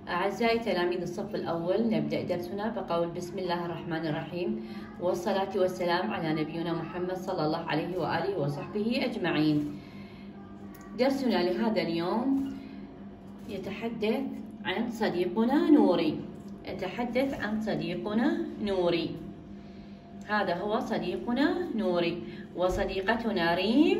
أعزائي تلاميذ الصف الأول، نبدأ درسنا بقول بسم الله الرحمن الرحيم، والصلاة والسلام على نبينا محمد صلى الله عليه وآله وصحبه أجمعين. درسنا لهذا اليوم يتحدث عن صديقنا نوري. يتحدث عن صديقنا نوري. هذا هو صديقنا نوري، وصديقتنا ريم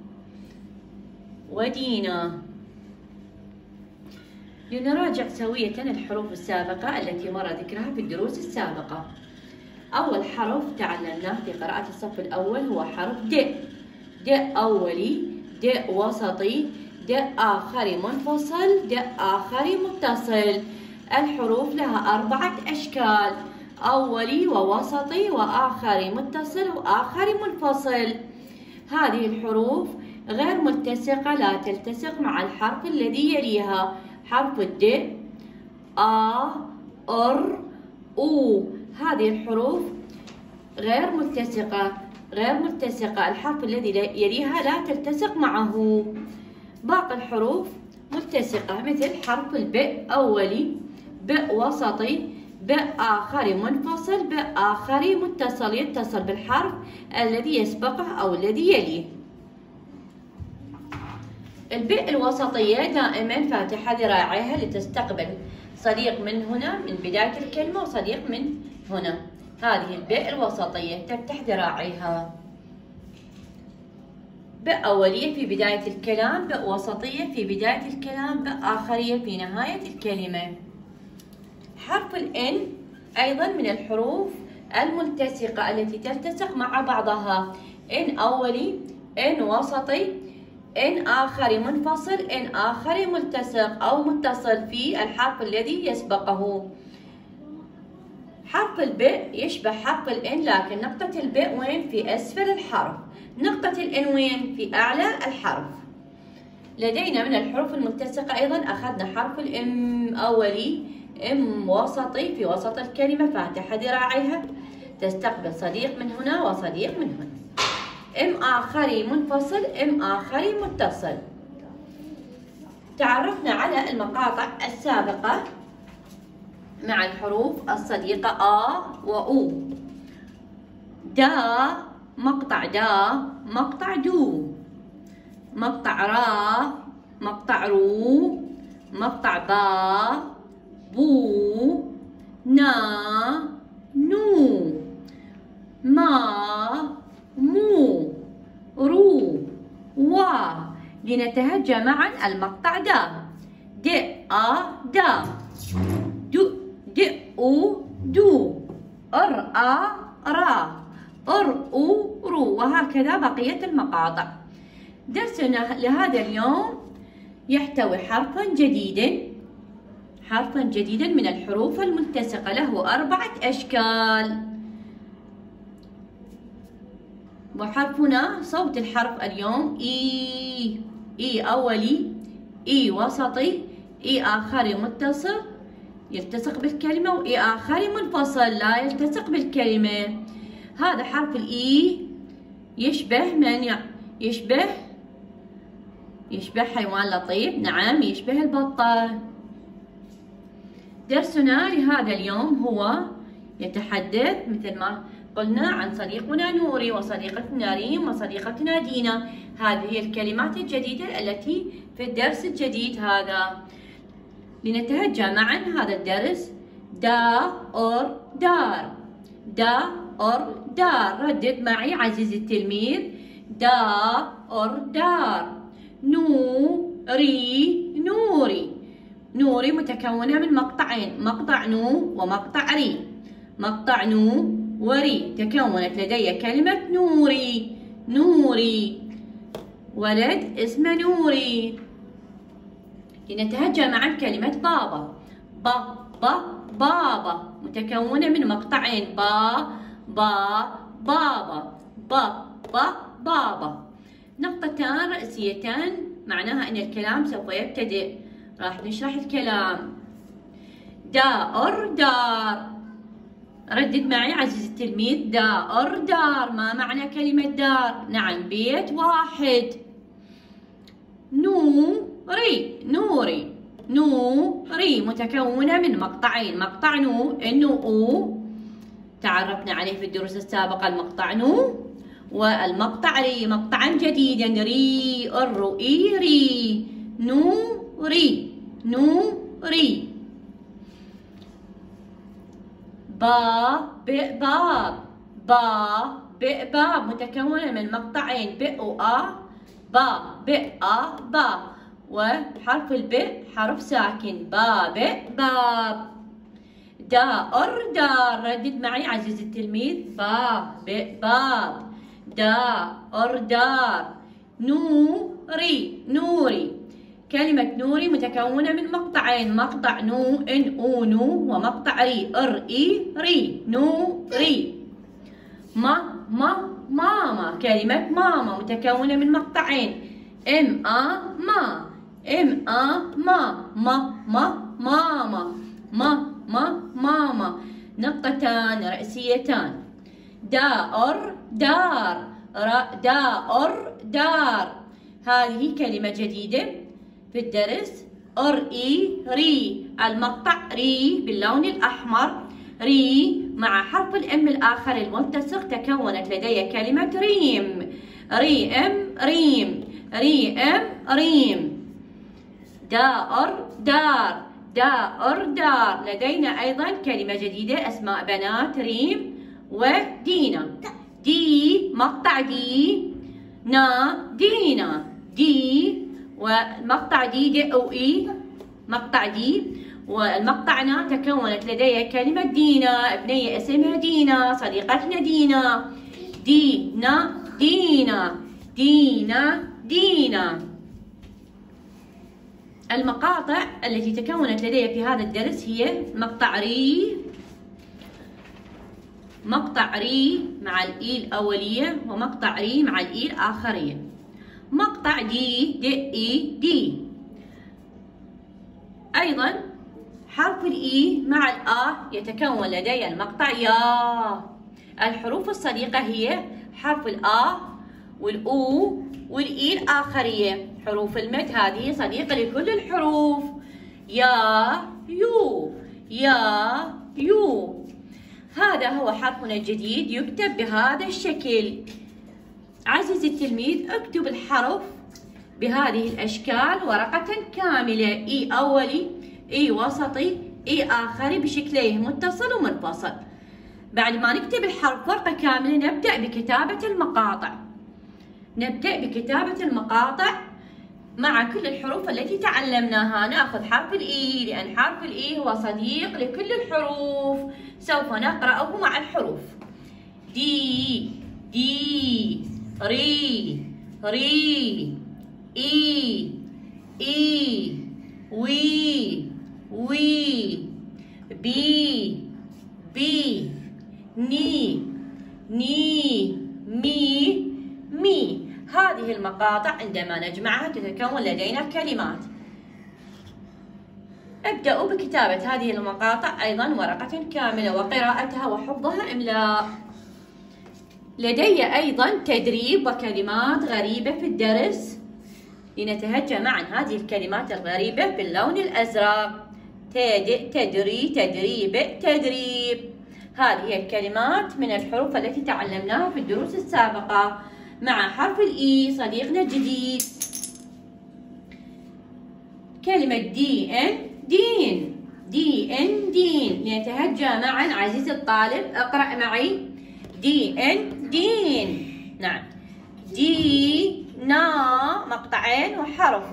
ودينا. لنراجع سوية الحروف السابقة التي مر ذكرها في الدروس السابقة. أول حرف تعلمناه في قراءة الصف الأول هو حرف د. د أولي، د وسطي، د آخري منفصل، د آخري متصل. الحروف لها 4 أشكال: أولي ووسطي وآخري متصل وآخري منفصل. هذه الحروف غير ملتصقة، لا تلتصق مع الحرف الذي يليها. حرف الد، أر، أو. هذه الحروف غير ملتصقة. الحرف الذي يليها لا تلتصق معه. باقي الحروف ملتصقة، مثل حرف الب أولي، ب وسطي، ب آخري منفصل، ب آخري متصل، يتصل بالحرف الذي يسبقه أو الذي يليه. الباء الوسطية دائما فاتحة ذراعيها لتستقبل صديق من هنا من بداية الكلمة وصديق من هنا. هذه الباء الوسطية تفتح ذراعيها. باء أولية في بداية الكلام، باء وسطية في بداية الكلام، باء آخرية في نهاية الكلمة. حرف الإن أيضا من الحروف الملتصقة التي تلتصق مع بعضها. إن أولي، إن وسطي، إن آخري منفصل، إن آخري ملتصق أو متصل في الحرف الذي يسبقه. حرف الباء يشبه حرف الإن، لكن نقطة الباء وين؟ في أسفل الحرف. نقطة الإن وين؟ في أعلى الحرف. لدينا من الحروف الملتصقة أيضا أخذنا حرف الإم أولي، إم وسطي في وسط الكلمة فاتحة ذراعيها تستقبل صديق من هنا وصديق من هنا. إم آخري منفصل، إم آخري متصل. تعرفنا على المقاطع السابقة مع الحروف الصديقة آ وأو. دا مقطع دا، مقطع دو. مقطع را، مقطع رو. مقطع با، بو. نا، نو. ما، مو. رو، وا. لنتهجى معا المقطع دا. د دا. دو د او دو. ار را. ار او رو. وهكذا بقية المقاطع. درسنا لهذا اليوم يحتوي حرفا جديدا من الحروف الملتصقة، له 4 أشكال. وحرفنا صوت الحرف اليوم إي. إي أولي، إي وسطي، إي آخري متصل يلتصق بالكلمة، وإي آخري منفصل لا يلتصق بالكلمة. هذا حرف الإي يشبه من؟ يشبه حيوان لطيف. نعم، يشبه البطة. درسنا لهذا اليوم هو يتحدث مثل ما قلنا عن صديقنا نوري وصديقتنا ريم وصديقتنا دينا. هذه هي الكلمات الجديدة التي في الدرس الجديد هذا. لنتهجى معا هذا الدرس. دا أر دار. دا أر دار. ردد معي عزيزي التلميذ. دا أر دار. نوري نوري. نوري متكونة من مقطعين، مقطع نو ومقطع ري. مقطع نو وري. تكونت لدي كلمة نوري. نوري ولد اسمه نوري. لنتهجى معا كلمة بابا. بابا متكونة من مقطعين، بابا. بابا. نقطتان رئيسيتان معناها أن الكلام سوف يبتدئ. راح نشرح الكلام. دار دار. ردد معي عزيزي التلميذ. دار دار. ما معنى كلمة دار؟ نعم، بيت واحد. نوري. نوري متكونة من مقطعين، مقطع نو إنه أو تعرفنا عليه في الدروس السابقة، المقطع نو، والمقطع ري مقطعا جديدا ري الرؤي ري نوري نوري. باب باب باب متكونة من مقطعين ب وآ، با وحرف الب حرف ساكن باب. دار ردد معي عزيزي التلميذ، باب دار. نوري كلمة نوري متكونة من مقطعين، مقطع نو إن أو نو، ومقطع ري ري نوري. ماما كلمة ماما متكونة من مقطعين ماما نقطتان رأسيتان. دار هذه كلمة جديدة في الدرس. ري المقطع ري باللون الأحمر، ري مع حرف الام الآخر الملتصق تكونت لدي كلمة ريم. دار لدينا أيضا كلمة جديدة اسماء بنات ريم ودينا. مقطع دينا والمقطع دي أو إي، مقطع دي والمقطع نا تكونت لدي كلمة دينا، ابنية اسمها دينا، صديقتنا دينا. المقاطع التي تكونت لدي في هذا الدرس هي مقطع ري مع الإي الأولية، ومقطع ري مع الإي الآخرية. مقطع دي أيضا حرف الإي مع الآ يتكون لدي المقطع يا. الحروف الصديقة هي حرف الآ والأو والإي الآخرية. حروف المد هذه صديقة لكل الحروف، يا يو. هذا هو حرفنا الجديد، يكتب بهذا الشكل. عزيزي التلميذ اكتب الحرف بهذه الأشكال ورقة كاملة، إي أولي، إي وسطي، إي آخري بشكليه متصل ومنفصل. بعد ما نكتب الحرف ورقة كاملة نبدأ بكتابة المقاطع مع كل الحروف التي تعلمناها. نأخذ حرف الإي لأن حرف الإي هو صديق لكل الحروف، سوف نقرأه مع الحروف. دي ري إي وي بي ني مي. هذه المقاطع عندما نجمعها تتكون لدينا كلمات. ابدأوا بكتابة هذه المقاطع أيضا ورقة كاملة وقراءتها وحفظها إملاء. لدي أيضا تدريب وكلمات غريبة في الدرس، لنتهجى معا هذه الكلمات الغريبة باللون الأزرق. تدريب. هذه هي الكلمات من الحروف التي تعلمناها في الدروس السابقة مع حرف الإي صديقنا الجديد. كلمة دين. لنتهجى معا عزيزي الطالب، اقرأ معي دين. نعم، دينا مقطعين وحرف،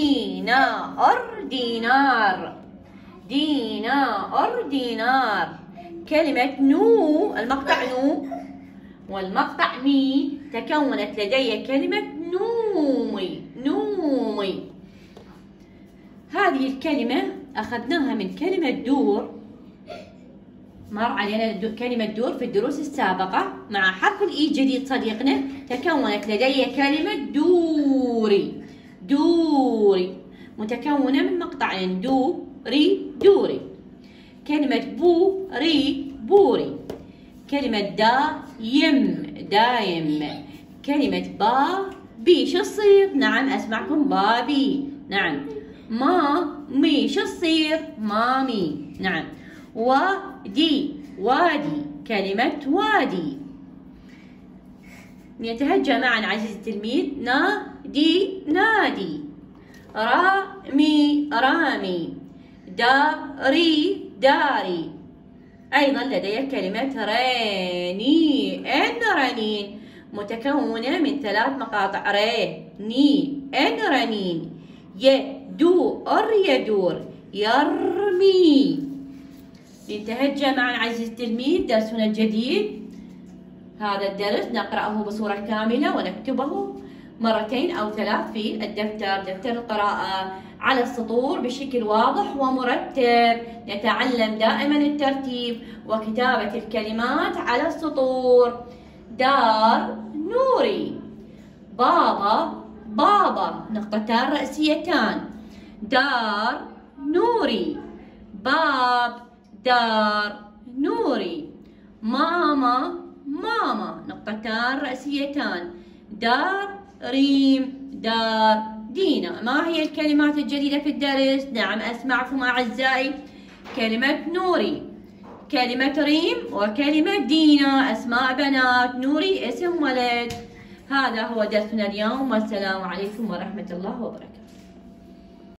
دينار. كلمة نو المقطع نو والمقطع مي تكونت لدي كلمة نومي. هذه الكلمة أخذناها من كلمة دور، مر علينا كلمة دور في الدروس السابقة. مع حرف الإي جديد صديقنا تكونت لدي كلمة دوري متكونة من مقطعين دوري. كلمة بوري. كلمة دايم. كلمة بي شو تصير؟ نعم أسمعكم بابي. نعم، مامي. شو تصير؟ مامي. نعم. وادي، وادي، كلمة وادي. نتهجى معا عزيزي التلميذ. نادي، نادي. رامي، رامي. داري، داري. أيضا لدي كلمة ريني، رنين، متكونة من 3 مقاطع. ري، رنين. يدور، يدور. يرمي. لنتهجى معا عزيزي التلميذ درسنا الجديد. هذا الدرس نقرأه بصورة كاملة ونكتبه 2 أو 3 في الدفتر، دفتر القراءة، على السطور بشكل واضح ومرتب. نتعلم دائما الترتيب وكتابة الكلمات على السطور. دار، نوري. بابا، بابا، نقطتان رأسيتان. دار، نوري. باب، دار، نوري. ماما، ماما، نقطتان رأسيتان. دار، ريم، دار، دينا. ما هي الكلمات الجديدة في الدرس؟ نعم أسمعكم أعزائي. كلمة نوري، كلمة ريم، وكلمة دينا. أسماء بنات، نوري اسم ولد. هذا هو درسنا اليوم، والسلام عليكم ورحمة الله وبركاته.